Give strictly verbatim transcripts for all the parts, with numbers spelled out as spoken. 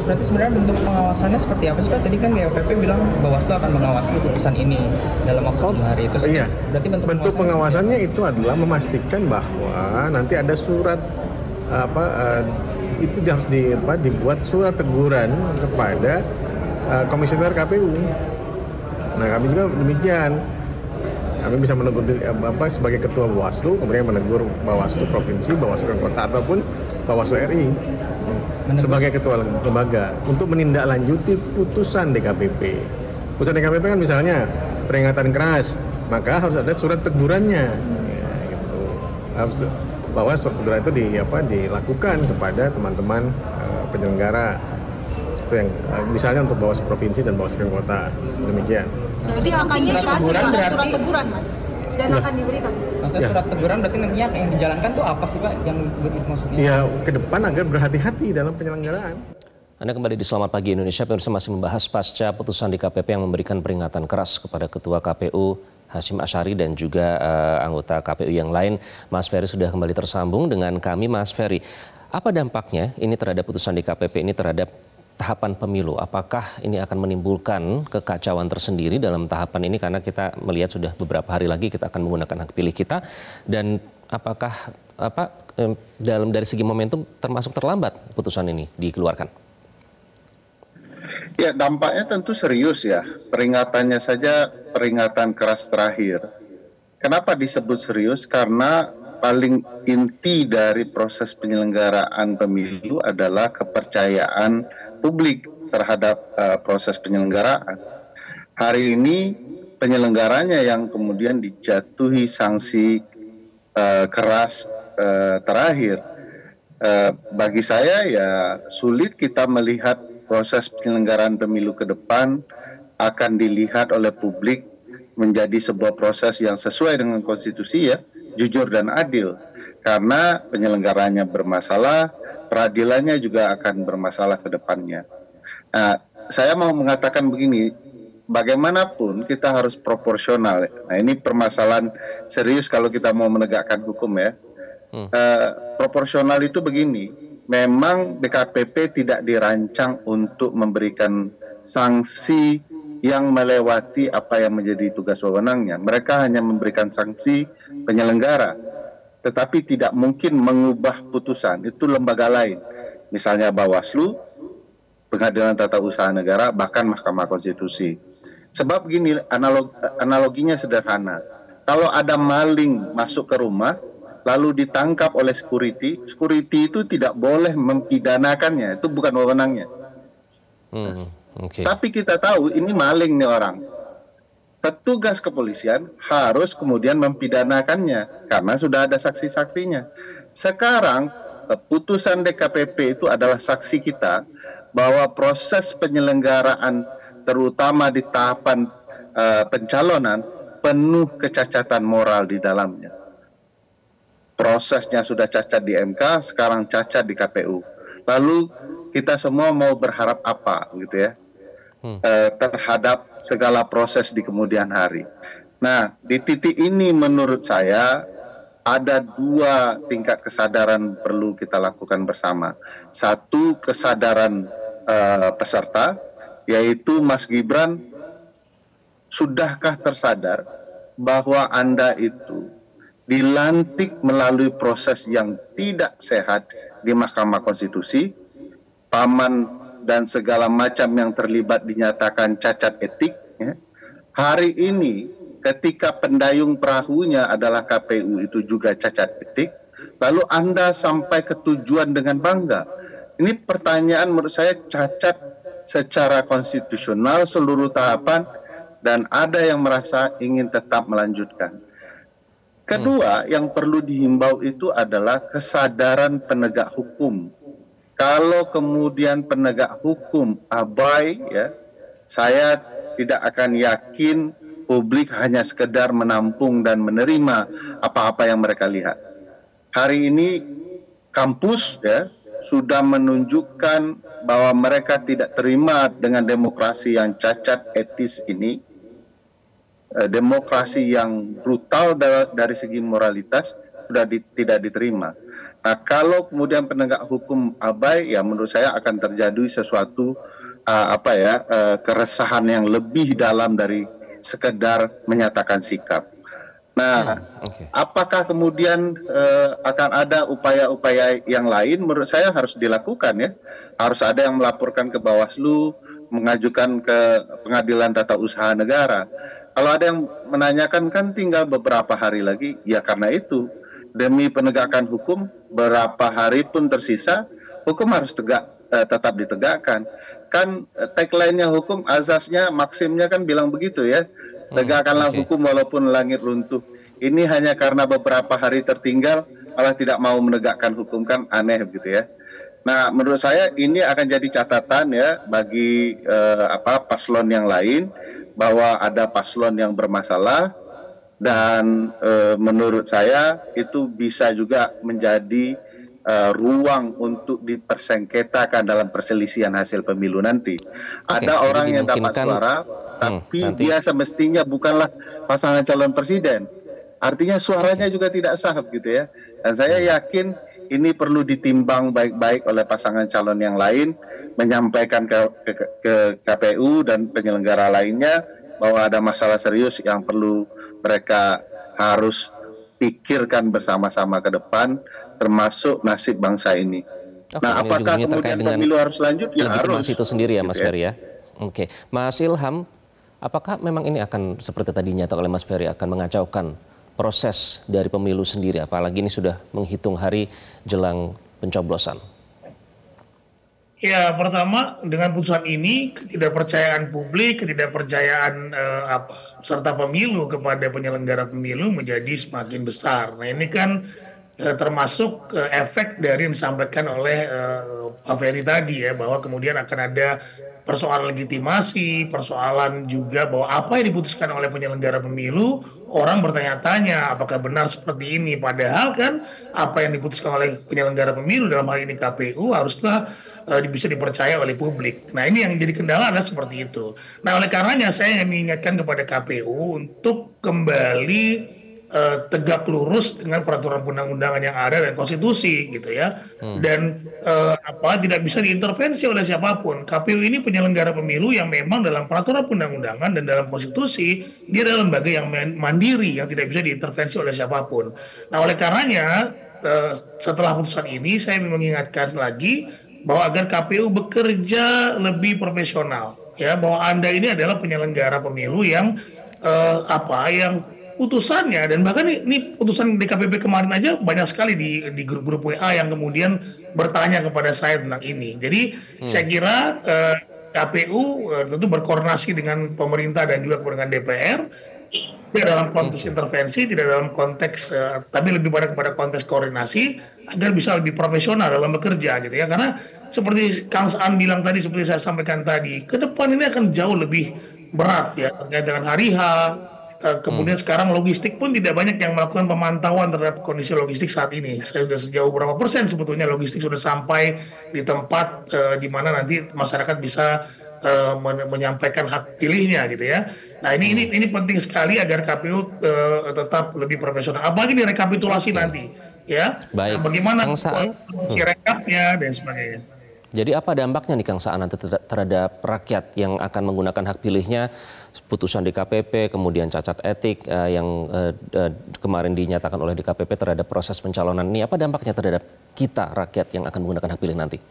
berarti sebenarnya bentuk pengawasannya seperti apa sih Pak? Tadi kan G K P P bilang Bawaslu akan mengawasi putusan ini dalam waktu Oh, dua hari itu. iya. Berarti bentuk, bentuk pengawasannya pengawasannya itu adalah memastikan bahwa nanti ada surat apa uh, itu harus di, apa, dibuat surat teguran kepada uh, komisioner K P U. Nah, kami juga demikian. Kami bisa menegur apa sebagai ketua Bawaslu, kemudian menegur Bawaslu provinsi, Bawaslu kota ataupun Bawaslu R I menegur sebagai ketua lembaga untuk menindaklanjuti putusan D K P P. Putusan D K P P kan misalnya peringatan keras, maka harus ada surat tegurannya. Ya, gitu. Harus bahwa surat teguran itu di apa dilakukan kepada teman-teman uh, penyelenggara. Itu yang uh, misalnya untuk Bawaslu provinsi dan Bawaslu kota. Demikian. Jadi akan dikasih ada surat teguran, Mas, dan ya. akan diberikan. Maksudnya ya. surat teguran berarti nantinya yang dijalankan tuh apa sih Pak yang maksudnya? Ya, ke depan agar berhati-hati dalam penyelenggaraan. Anda kembali di Selamat Pagi Indonesia, pemirsa masih membahas pasca putusan di K P P yang memberikan peringatan keras kepada Ketua K P U Hasyim Asyari dan juga uh, anggota K P U yang lain. Mas Ferry sudah kembali tersambung dengan kami. Mas Ferry, apa dampaknya ini terhadap putusan di K P P ini terhadap tahapan pemilu? Apakah ini akan menimbulkan kekacauan tersendiri dalam tahapan ini, karena kita melihat sudah beberapa hari lagi kita akan menggunakan hak pilih kita, dan apakah apa eh, dalam dari segi momentum termasuk terlambat putusan ini dikeluarkan? Ya, dampaknya tentu serius ya. Peringatannya saja peringatan keras terakhir. Kenapa disebut serius? Karena paling inti dari proses penyelenggaraan pemilu adalah kepercayaan publik terhadap uh, proses penyelenggaraan. Hari ini penyelenggaranya yang kemudian dijatuhi sanksi uh, keras uh, terakhir. Uh, bagi saya ya sulit kita melihat proses penyelenggaraan pemilu ke depan akan dilihat oleh publik menjadi sebuah proses yang sesuai dengan konstitusi ya, jujur dan adil. Karena penyelenggaranya bermasalah, peradilannya juga akan bermasalah ke depannya. Nah, saya mau mengatakan begini, bagaimanapun kita harus proporsional. Nah, ini permasalahan serius kalau kita mau menegakkan hukum ya. Hmm. Uh, proporsional itu begini, memang D K P P tidak dirancang untuk memberikan sanksi yang melewati apa yang menjadi tugas wewenangnya. Mereka hanya memberikan sanksi penyelenggara, tetapi tidak mungkin mengubah putusan. Itu lembaga lain, misalnya Bawaslu, Pengadilan Tata Usaha Negara, bahkan Mahkamah Konstitusi. Sebab begini, analog, analoginya sederhana. Kalau ada maling masuk ke rumah, lalu ditangkap oleh security, security itu tidak boleh mempidanakannya, itu bukan wewenangnya. Hmm, okay. Tapi kita tahu ini maling nih orang. Petugas kepolisian harus kemudian mempidanakannya karena sudah ada saksi-saksinya. Sekarang putusan D K P P itu adalah saksi kita bahwa proses penyelenggaraan terutama di tahapan uh, pencalonan penuh kecacatan moral di dalamnya. Prosesnya sudah cacat di M K, sekarang cacat di K P U. Lalu kita semua mau berharap apa gitu ya hmm. eh, terhadap segala proses di kemudian hari. Nah, di titik ini menurut saya ada dua tingkat kesadaran perlu kita lakukan bersama. Satu, kesadaran eh, peserta, yaitu Mas Gibran, sudahkah tersadar bahwa Anda itu dilantik melalui proses yang tidak sehat di Mahkamah Konstitusi, paman dan segala macam yang terlibat dinyatakan cacat etik. Ya. Hari ini ketika pendayung perahunya adalah K P U itu juga cacat etik, lalu Anda sampai ke tujuan dengan bangga. Ini pertanyaan menurut saya cacat secara konstitusional seluruh tahapan dan ada yang merasa ingin tetap melanjutkan. Kedua, hmm. yang perlu dihimbau itu adalah kesadaran penegak hukum. Kalau kemudian penegak hukum abai, ya, saya tidak akan yakin publik hanya sekedar menampung dan menerima apa-apa yang mereka lihat. Hari ini kampus ya sudah menunjukkan bahwa mereka tidak terima dengan demokrasi yang cacat etis ini. Demokrasi yang brutal dari segi moralitas sudah di, tidak diterima. Nah, kalau kemudian penegak hukum abai, ya menurut saya akan terjadi sesuatu uh, apa ya uh, keresahan yang lebih dalam dari sekedar menyatakan sikap. Nah, Hmm, oke. apakah kemudian uh, akan ada upaya-upaya yang lain? Menurut saya harus dilakukan ya. Harus ada yang melaporkan ke Bawaslu, mengajukan ke Pengadilan Tata Usaha Negara. Kalau ada yang menanyakan kan tinggal beberapa hari lagi, ya karena itu demi penegakan hukum berapa hari pun tersisa, hukum harus tegak eh, tetap ditegakkan. Kan eh, tagline-nya hukum, azasnya, maksimnya kan bilang begitu ya. Tegakkanlah oke. hukum walaupun langit runtuh. Ini hanya karena beberapa hari tertinggal malah tidak mau menegakkan hukum, kan aneh begitu ya. Nah, menurut saya ini akan jadi catatan ya bagi eh, apa paslon yang lain bahwa ada paslon yang bermasalah, dan e, menurut saya itu bisa juga menjadi e, ruang untuk dipersengketakan dalam perselisihan hasil pemilu nanti. Oke, Ada jadi orang yang dapat dimungkinkan- suara, Hmm, tapi nanti. dia semestinya bukanlah pasangan calon presiden. Artinya suaranya juga tidak sah gitu ya. Dan saya yakin ini perlu ditimbang baik-baik oleh pasangan calon yang lain, menyampaikan ke, ke, ke K P U dan penyelenggara lainnya bahwa ada masalah serius yang perlu mereka harus pikirkan bersama-sama ke depan, termasuk nasib bangsa ini. Oke, Nah, ini apakah juga terkait kemudian dengan pemilu harus lanjut? Ya harus. legitimasi itu sendiri ya, Mas Gitu Ferry ya. Oke, Mas Ilham, apakah memang ini akan seperti tadi nyata oleh Mas Ferry akan mengacaukan proses dari pemilu sendiri, apalagi ini sudah menghitung hari jelang pencoblosan? Ya, pertama dengan putusan ini ketidakpercayaan publik, ketidakpercayaan eh, apa, peserta pemilu kepada penyelenggara pemilu menjadi semakin besar. Nah, ini kan eh, termasuk eh, efek dari yang disampaikan oleh eh, Pak Ferry tadi ya, bahwa kemudian akan ada persoalan legitimasi, persoalan juga bahwa apa yang diputuskan oleh penyelenggara pemilu, orang bertanya-tanya apakah benar seperti ini. Padahal kan apa yang diputuskan oleh penyelenggara pemilu dalam hal ini K P U haruslah uh, bisa dipercaya oleh publik. Nah, ini yang jadi kendala adalah seperti itu. Nah, oleh karenanya saya ingin mengingatkan kepada K P U untuk kembali uh, tegak lurus dengan peraturan undang-undangan yang ada dan konstitusi gitu ya. Hmm. Dan uh, apa tidak bisa diintervensi oleh siapapun. K P U ini penyelenggara pemilu yang memang dalam peraturan undang-undangan dan dalam konstitusi dia adalah lembaga yang mandiri yang tidak bisa diintervensi oleh siapapun. Nah, oleh karenanya uh, setelah putusan ini saya mengingatkan lagi bahwa agar K P U bekerja lebih profesional ya, bahwa Anda ini adalah penyelenggara pemilu yang uh, apa yang putusannya, dan bahkan ini, ini putusan D K P P kemarin aja banyak sekali di di grup-grup W A yang kemudian bertanya kepada saya tentang ini. Jadi hmm. saya kira uh, K P U uh, tentu berkoordinasi dengan pemerintah dan juga dengan D P R, tidak dalam konteks intervensi, tidak dalam konteks uh, tapi lebih pada kepada konteks koordinasi agar bisa lebih profesional dalam bekerja gitu ya. Karena seperti Kang Saan bilang tadi, seperti saya sampaikan tadi, ke depan ini akan jauh lebih berat ya terkait dengan hari H. Uh, kemudian hmm. sekarang logistik pun tidak banyak yang melakukan pemantauan terhadap kondisi logistik saat ini. Saya sudah sejauh berapa persen sebetulnya logistik sudah sampai di tempat uh, di mana nanti masyarakat bisa uh, men- menyampaikan hak pilihnya gitu ya. Nah, ini hmm. ini ini penting sekali agar K P U uh, tetap lebih profesional. Apalagi di rekapitulasi okay. nanti ya. Baik. Nah, bagaimana fungsi hmm. rekapnya dan sebagainya. Jadi apa dampaknya nih Kang Saan nanti terhadap rakyat yang akan menggunakan hak pilihnya, putusan D K P P, kemudian cacat etik uh, yang uh, uh, kemarin dinyatakan oleh D K P P terhadap proses pencalonan ini, apa dampaknya terhadap kita rakyat yang akan menggunakan hak pilih nanti?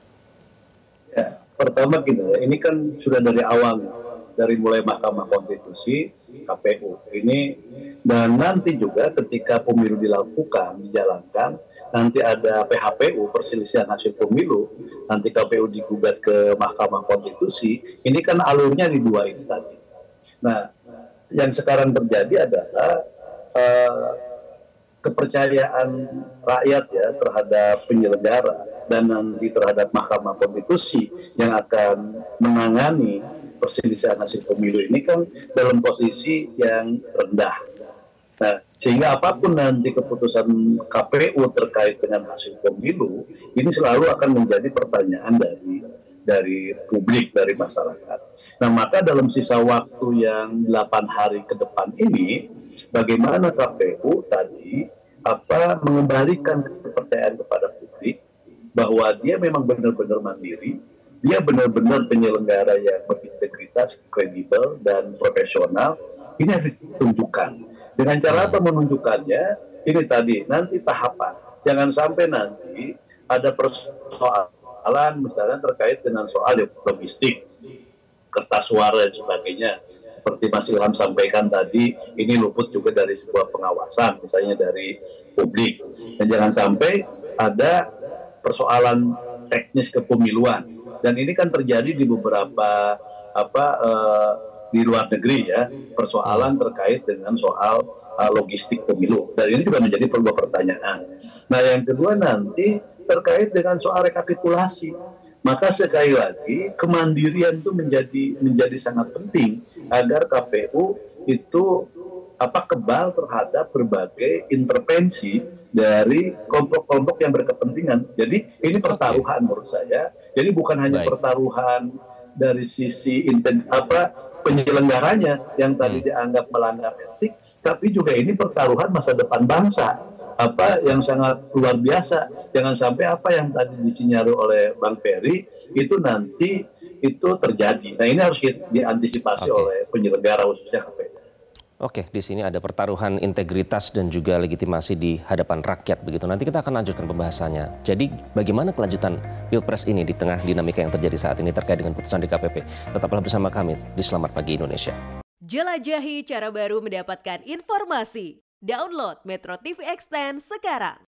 Ya, pertama gini, ini kan sudah dari awal, dari mulai Mahkamah Konstitusi, K P U ini, dan nanti juga ketika pemilu dilakukan, dijalankan, nanti ada P H P U, perselisihan hasil pemilu, nanti K P U digugat ke Mahkamah Konstitusi, ini kan alurnya di dua ini tadi. Nah, yang sekarang terjadi adalah uh, kepercayaan rakyat ya terhadap penyelenggara dan nanti terhadap Mahkamah Konstitusi yang akan menangani perselisihan hasil pemilu ini kan dalam posisi yang rendah. Nah, sehingga apapun nanti keputusan K P U terkait dengan hasil pemilu, ini selalu akan menjadi pertanyaan dari dari publik, dari masyarakat. Nah, maka dalam sisa waktu yang delapan hari ke depan ini, bagaimana K P U tadi apa mengembalikan kepercayaan kepada publik bahwa dia memang benar-benar mandiri, dia benar-benar penyelenggara yang berintegritas, kredibel, dan profesional. Ini harus ditunjukkan. Dengan cara apa menunjukkannya? Ini tadi, nanti tahapan. Jangan sampai nanti ada persoalan misalnya terkait dengan soal logistik, kertas suara dan sebagainya. Seperti Mas Ilham sampaikan tadi, ini luput juga dari sebuah pengawasan, misalnya dari publik. Dan jangan sampai ada persoalan teknis kepemiluan. Dan ini kan terjadi di beberapa apa eh, di luar negeri ya, persoalan terkait dengan soal uh, logistik pemilu. Dan ini juga menjadi sebuah pertanyaan. Nah, yang kedua nanti terkait dengan soal rekapitulasi. Maka sekali lagi kemandirian itu menjadi menjadi sangat penting agar K P U itu apa kebal terhadap berbagai intervensi dari kelompok-kelompok yang berkepentingan. Jadi ini pertaruhan menurut saya. Jadi bukan hanya Baik. pertaruhan dari sisi inten, apa penyelenggaranya yang tadi dianggap melanggar etik, tapi juga ini pertaruhan masa depan bangsa apa yang sangat luar biasa. Jangan sampai apa yang tadi disinyalir oleh Bang Ferry itu nanti itu terjadi. Nah, ini harus diantisipasi okay. oleh penyelenggara khususnya K P U. Oke, di sini ada pertaruhan integritas dan juga legitimasi di hadapan rakyat begitu. Nanti kita akan lanjutkan pembahasannya. Jadi bagaimana kelanjutan Pilpres ini di tengah dinamika yang terjadi saat ini terkait dengan putusan D K P P? Tetaplah bersama kami di Selamat Pagi Indonesia. Jelajahi cara baru mendapatkan informasi. Download Metro T V Extend sekarang.